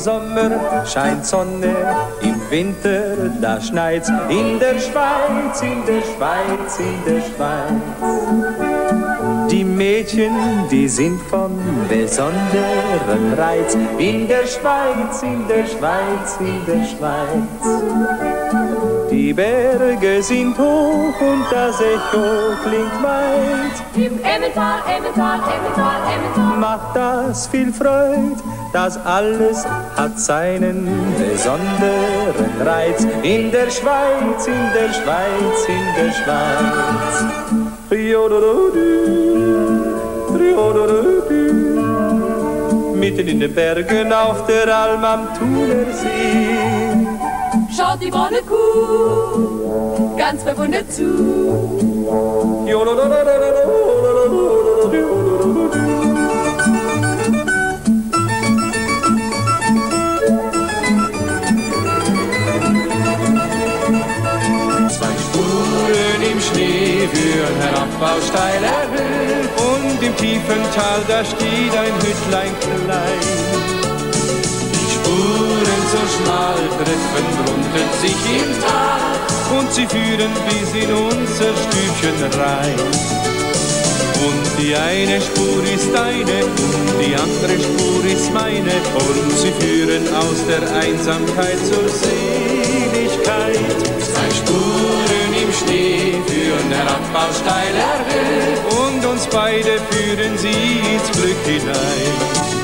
Sommer scheint Sonne, im Winter da schneit's. In der Schweiz, in der Schweiz, in der Schweiz. Die Mädchen, die sind von besonderem Reiz. In der Schweiz, in der Schweiz, in der Schweiz. Die Berge sind hoch und das Echo klingt weit. Im Emmental, Emmental, Emmental, Emmental macht das viel Freud. Das alles hat seinen besonderen Reiz. In der Schweiz, in der Schweiz, in der Schweiz. Mitten in den Bergen auf der Alm am Thunersee. Schaut die braune Kuh ganz verwundert zu. Zwei Spuren im Schnee führen herab aus steiler Höhe. Und im tiefen Tal, da steht ein Hüttlein klein. Spuren so schmal treffen, runden sich im Tal und sie führen bis in unser Stübchen rein. Und die eine Spur ist deine und die andere Spur ist meine und sie führen aus der Einsamkeit zur Seligkeit. Zwei Spuren im Schnee führen herab aus steiler Höhe und uns beide führen sie ins Glück hinein.